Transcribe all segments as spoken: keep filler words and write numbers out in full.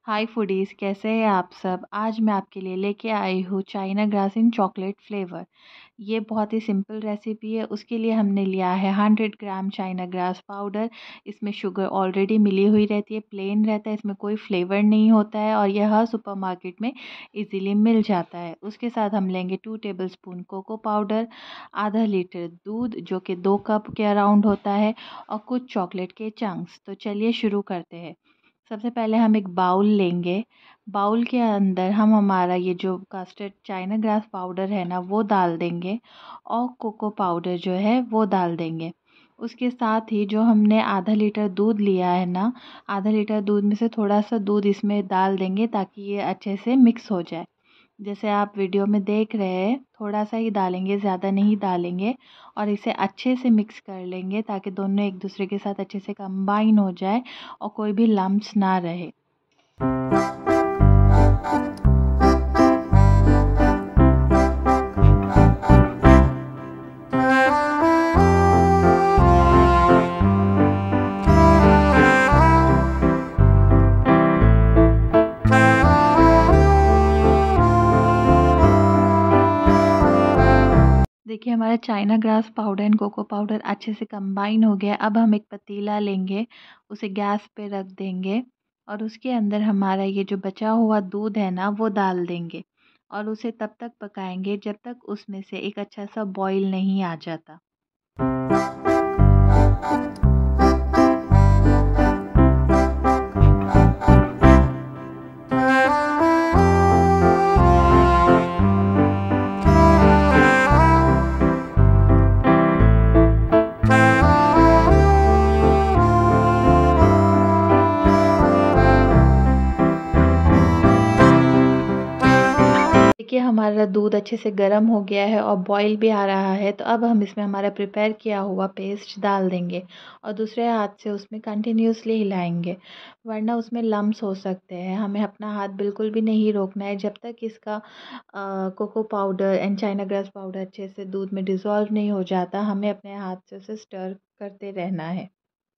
हाय foodies, कैसे हैं आप सब। आज मैं आपके लिए लेके आई हूँ China grass in chocolate flavour. ये बहुत ही सिंपल रेसिपी है। उसके लिए हमने लिया है hundred gram China grass powder. इसमें शुगर ऑलरेडी मिली हुई रहती है, प्लेन रहता है, इसमें कोई फ्लेवर नहीं होता है और यह हर सुपरमार्केट में इजीली मिल जाता है। उसके साथ हम लेंगे two tablespoon cocoa powder, आधा लीटर दूध जो कि दो कप के अराउंड होता है, और कुछ चॉकलेट के चंक्स। तो चलिए शुरू करते हैं। सबसे पहले हम एक बाउल लेंगे। बाउल के अंदर हम हमारा ये जो कास्टर्ड चाइना ग्रास पाउडर है ना वो डाल देंगे, और कोको पाउडर जो है वो डाल देंगे। उसके साथ ही जो हमने आधा लीटर दूध लिया है ना, आधा लीटर दूध में से थोड़ा सा दूध इसमें डाल देंगे ताकि ये अच्छे से मिक्स हो जाए। जैसे आप वीडियो में देख रहे हैं, थोड़ा सा ही डालेंगे, ज़्यादा नहीं डालेंगे। और इसे अच्छे से मिक्स कर लेंगे ताकि दोनों एक दूसरे के साथ अच्छे से कंबाइन हो जाए और कोई भी लम्प्स ना रहे। देखिए हमारा China grass powder and cocoa powder अच्छे से कंबाइन हो गया। अब हम एक पतीला लेंगे, उसे गैस पे रख देंगे और उसके अंदर हमारा ये जो बचा हुआ दूध है ना वो डाल देंगे, और उसे तब तक पकाएंगे जब तक उसमें से एक अच्छा सा बॉईल नहीं आ जाता। देखिए हमारा दूध अच्छे से गर्म हो गया है और बॉईल भी आ रहा है। तो अब हम इसमें हमारा प्रिपेयर किया हुआ पेस्ट डाल देंगे और दूसरे हाथ से उसमें कंटिन्यूसली हिलाएंगे, वरना उसमें लम्प्स हो सकते हैं। हमें अपना हाथ बिल्कुल भी नहीं रोकना है जब तक इसका cocoa powder and China grass powder अच्छे से दूध में डिज़ोल्व नहीं हो जाता। हमें अपने हाथ से उसे स्टर करते रहना है।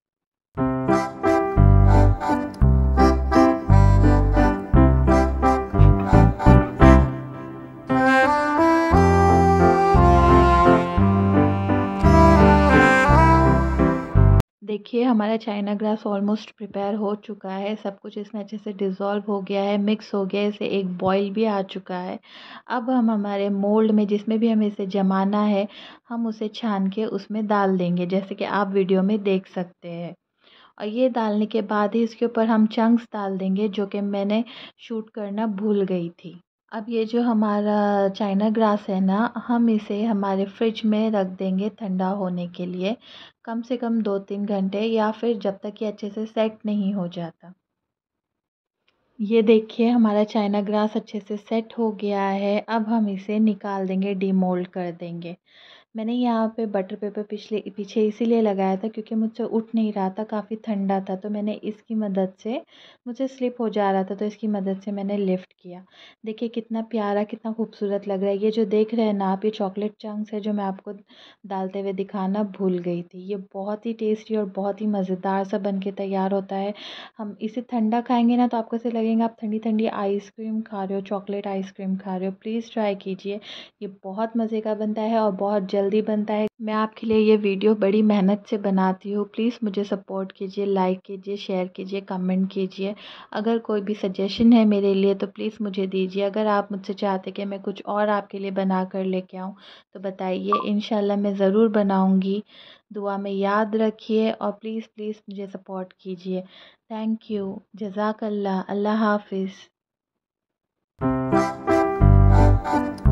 देखिए हमारा चाइना ग्रास ऑलमोस्ट प्रिपेयर हो चुका है। सब कुछ इसमें अच्छे से डिज़ोल्व हो गया है, मिक्स हो गया है, इसे एक बॉईल भी आ चुका है। अब हम हमारे मोल्ड में जिसमें भी हमें इसे जमाना है, हम उसे छान के उसमें डाल देंगे, जैसे कि आप वीडियो में देख सकते हैं। और ये डालने के बाद ही इसके ऊपर हम चंक्स डाल देंगे जो कि मैंने शूट करना भूल गई थी। अब ये जो हमारा चाइना ग्रास है ना, हम इसे हमारे फ्रिज में रख देंगे ठंडा होने के लिए, कम से कम दो तीन घंटे, या फिर जब तक ये अच्छे से सेट नहीं हो जाता। ये देखिए हमारा चाइना ग्रास अच्छे से सेट हो गया है। अब हम इसे निकाल देंगे, डीमोल्ड कर देंगे। मैंने यहाँ पे बटर पेपर पिछले पीछे इसीलिए लगाया था क्योंकि मुझसे उठ नहीं रहा था, काफ़ी ठंडा था। तो मैंने इसकी मदद से, मुझे स्लिप हो जा रहा था तो इसकी मदद से मैंने लिफ्ट किया। देखिए कितना प्यारा, कितना खूबसूरत लग रहा है। ये जो देख रहे हैं ना आप, ये चॉकलेट चंक्स है जो मैं आपको डालते हुए दिखाना भूल गई थी। ये बहुत ही टेस्टी और बहुत ही मज़ेदार सा बन के तैयार होता है। हम इसे ठंडा खाएंगे ना तो आपको ऐसे लगेगा आप ठंडी ठंडी आइसक्रीम खा रहे हो, चॉकलेट आइसक्रीम खा रहे हो। प्लीज़ ट्राई कीजिए, ये बहुत मज़े का बनता है और बहुत जल्दी बनता है। मैं आपके लिए ये वीडियो बड़ी मेहनत से बनाती हूँ। प्लीज़ मुझे सपोर्ट कीजिए, लाइक कीजिए, शेयर कीजिए, कमेंट कीजिए। अगर कोई भी सजेशन है मेरे लिए तो प्लीज़ मुझे दीजिए। अगर आप मुझसे चाहते कि मैं कुछ और आपके लिए बना कर लेके आऊँ तो बताइए, इंशाल्लाह मैं ज़रूर बनाऊँगी। दुआ में याद रखिए और प्लीज़ प्लीज़ मुझे सपोर्ट कीजिए। Thank you. जज़ाकल्लाह। अल्लाह हाफ़िज़।